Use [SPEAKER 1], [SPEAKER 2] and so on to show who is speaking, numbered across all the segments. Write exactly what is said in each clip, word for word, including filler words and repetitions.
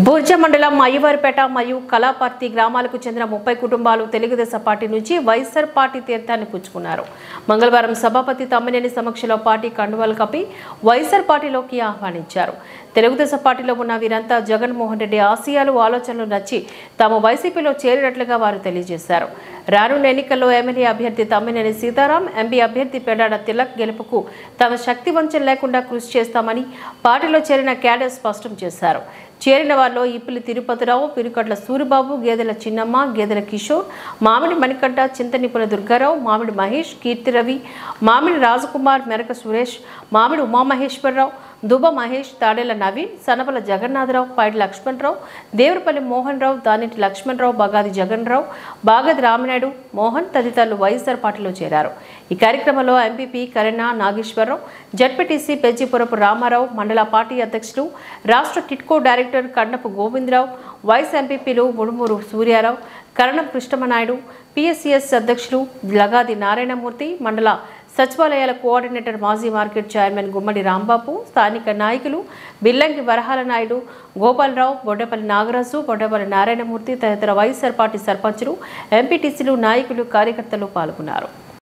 [SPEAKER 1] బూర్జ మండలం అయ్యవారిపేట మరియు కళాపర్తి గ్రామాలకు చెందిన ముప్పై కుటుంబాలు తెలుగుదేశం పార్టీ నుంచి వైఎస్ఆర్ పార్టీ తీర్థాన్ని పుచ్చుకున్నారు. మంగళవారం సభాపతి తమ్మినేని సమక్షంలో పార్టీ కండువాలు కప్పి వైఎస్ఆర్ పార్టీలోకి ఆహ్వానించారు. తెలుగుదేశం పార్టీలో ఉన్న వీరంతా జగన్మోహన్ రెడ్డి ఆశయాలు ఆలోచనలు నచ్చి తాము వైసీపీలో చేరినట్లుగా వారు తెలియజేశారు. రానున్న ఎన్నికల్లో ఎమ్మెల్యే అభ్యర్థి తమ్మినేని సీతారాం, ఎంపీ అభ్యర్థి పెడాడ తిలక్ గెలుపుకు తమ శక్తి వంచన లేకుండా కృషి చేస్తామని పార్టీలో చేరిన క్యాడర్ స్పష్టం చేశారు. చేరిన వారిలో ఇప్పిలి తిరుపతిరావు, పిరుకట్ల సూరిబాబు, గేదెల చిన్నమ్మ, గేదెల కిషోర్, మామిడి మణికంఠ, చింతనిపుల దుర్గారావు, మామిడి మహేష్, కీర్తి రవి, మామిడి రాజకుమార్, మెరక సురేష్, మామిడి ఉమామహేశ్వరరావు, దుబ మహేష్, తాడేల నవీన్, సనపల జగన్నాథరావు, పైడి లక్ష్మణరావు, దేవరపల్లి మోహన్ రావు, దానిటి లక్ష్మణరావు, బగాది జగన్ రావు, బాగది రామినాయుడు, మోహన్ తదితరులు వైఎస్ఆర్ పార్టీలో చేరారు. ఈ కార్యక్రమంలో ఎంపీపీ కరణా నాగేశ్వరరావు, జడ్పీటీసీ పెజ్జిపురపు రామారావు, మండల పార్టీ అధ్యక్షులు, రాష్ట్ర TIDCO director Kannapu Govindarao, vice ఎంపీపీలు ముడుమూరు సూర్యారావు, కరణం కృష్ణమనాయుడు, పిఎస్సిఎస్ అధ్యక్షులు లగాది నారాయణమూర్తి, మండల సచివాలయాల కోఆర్డినేటర్, మాజీ మార్కెట్ చైర్మన్ గుమ్మడి రాంబాబు, స్థానిక నాయకులు బిల్లంగి వరహాల నాయుడు, గోపాలరావు, బొడ్డపల్లి నాగరాజు, బొడ్డపల్లి నారాయణమూర్తి తదితర వైఎస్ఆర్ పార్టీ సర్పంచులు, ఎంపీటీసీలు, నాయకులు, కార్యకర్తలు పాల్గొన్నారు.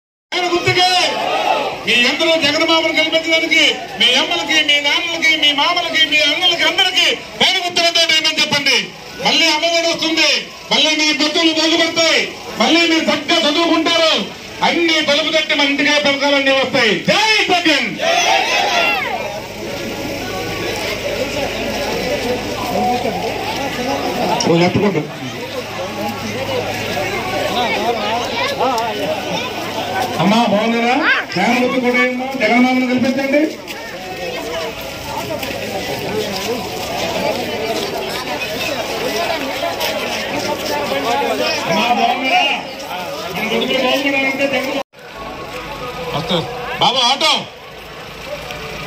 [SPEAKER 2] మీ అందరూ జగన్మామను గెలిపించడానికి మీ అమ్మలకి, మీ నాన్నలకి, మీ మామలకి, మీ అన్నలకి అందరికీ పైన గుర్తులతో ఏమని చెప్పండి. మళ్ళీ అమ్మఒడి వస్తుంది, మళ్ళీ మీ బతుకులు బాగుపడతాయి, మళ్ళీ మీరు చక్కగా చదువుకుంటారు, అన్ని తలుపు తట్టి మన ఇంటిగా పథకాలన్నీ వస్తాయి. జై జగన్. చెప్పుకుంటా అమ్మా బాగున్నారా? శ్యామలతో కూడా జగన్మామను కల్పించండి. అమ్మా బాగున్నారా? మన బతుకులు బాగుపడాలంటే జగన్ బాబా ఆటో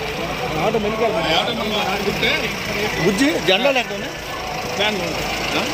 [SPEAKER 2] ఆటో బుజ్జి జెండా లేకపోతే